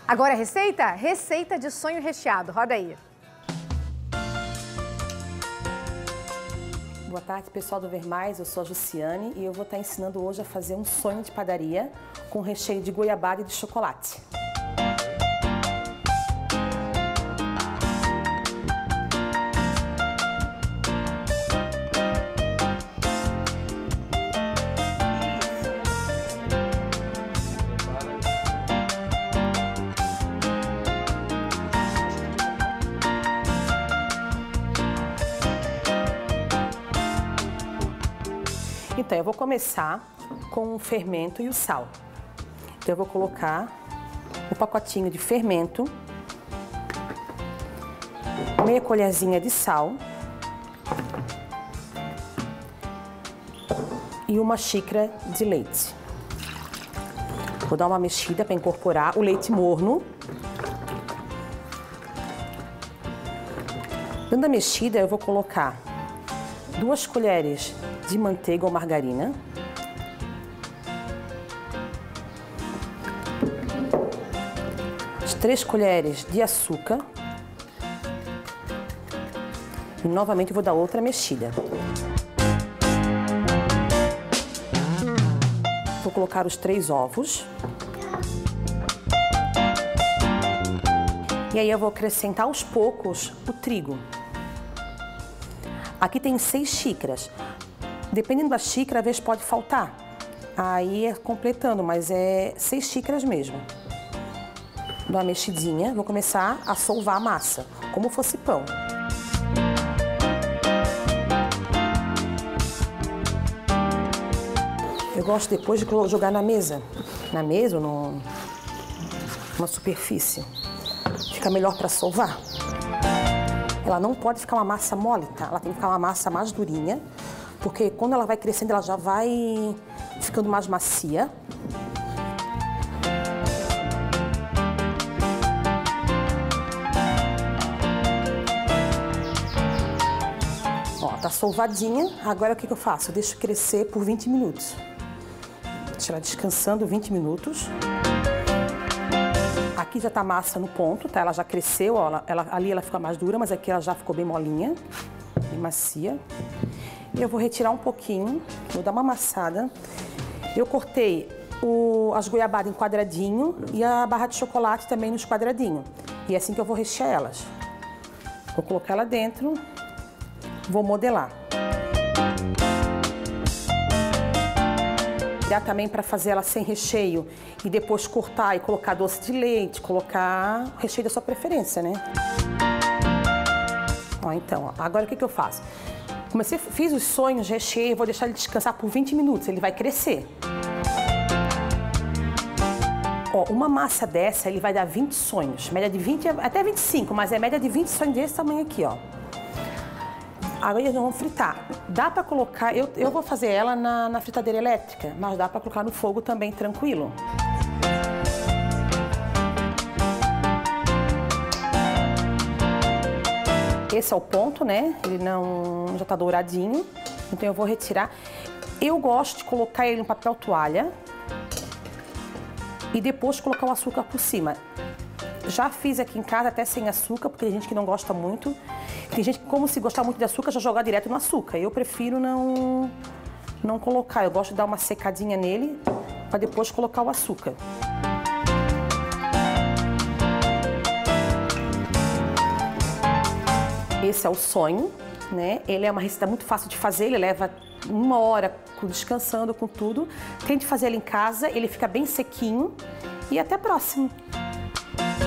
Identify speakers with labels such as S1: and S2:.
S1: Agora a receita? Receita de sonho recheado. Roda aí.
S2: Boa tarde, pessoal do Ver Mais. Eu sou a Jussiane e eu vou estar ensinando hoje a fazer um sonho de padaria com recheio de goiabada e de chocolate. Então, eu vou começar com o fermento e o sal. Então, eu vou colocar um pacotinho de fermento, meia colherzinha de sal e uma xícara de leite. Vou dar uma mexida para incorporar o leite morno. Dando a mexida, eu vou colocar 2 colheres de manteiga ou margarina, as 3 colheres de açúcar e novamente vou dar outra mexida. Vou colocar os 3 ovos e aí eu vou acrescentar aos poucos o trigo. Aqui tem 6 xícaras. Dependendo da xícara, às vezes pode faltar. Aí é completando, mas é 6 xícaras mesmo. Dou uma mexidinha, vou começar a solvar a massa, como fosse pão. Eu gosto depois de jogar na mesa ou numa superfície. Fica melhor para solvar. Ela não pode ficar uma massa mole, tá? Ela tem que ficar uma massa mais durinha, porque quando ela vai crescendo, ela já vai ficando mais macia. Ó, tá solvadinha. Agora o que eu faço? Eu deixo crescer por 20 minutos. Deixo ela descansando 20 minutos. Aqui já tá a massa no ponto, tá? Ela já cresceu, ó, ali ela fica mais dura, mas aqui ela já ficou bem molinha, bem macia. Eu vou retirar um pouquinho, vou dar uma amassada. Eu cortei as goiabadas em quadradinho e a barra de chocolate também nos quadradinhos. E é assim que eu vou rechear elas. Vou colocar ela dentro, vou modelar. Dá também para fazer ela sem recheio e depois cortar e colocar doce de leite, colocar o recheio da sua preferência, né? Ó, então, ó, agora o que eu faço? Fiz os sonhos, recheio, vou deixar ele descansar por 20 minutos, ele vai crescer. Ó, uma massa dessa, ele vai dar 20 sonhos, média de 20 até 25, mas é média de 20 sonhos desse tamanho aqui, ó. Agora eles vão fritar. Dá para colocar, eu vou fazer ela na fritadeira elétrica, mas dá para colocar no fogo também, tranquilo. Esse é o ponto, né? Ele já tá douradinho, então eu vou retirar. Eu gosto de colocar ele no papel toalha e depois colocar o açúcar por cima. Já fiz aqui em casa até sem açúcar, porque tem gente que não gosta muito. Tem gente que, como se gostar muito de açúcar, já jogar direto no açúcar. Eu prefiro não colocar. Eu gosto de dar uma secadinha nele para depois colocar o açúcar. Esse é o sonho, né? Ele é uma receita muito fácil de fazer. Ele leva 1 hora descansando com tudo. Tente fazer ele em casa. Ele fica bem sequinho. E até a próxima.